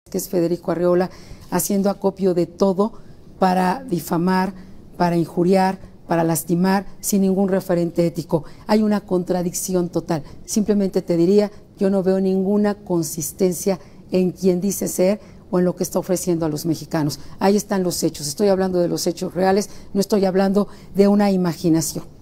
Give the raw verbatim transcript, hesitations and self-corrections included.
que es Federico Arreola, haciendo acopio de todo para difamar, para injuriar, para lastimar, sin ningún referente ético. Hay una contradicción total. Simplemente te diría, yo no veo ninguna consistencia en quien dice ser o en lo que está ofreciendo a los mexicanos. Ahí están los hechos. Estoy hablando de los hechos reales, no estoy hablando de una imaginación.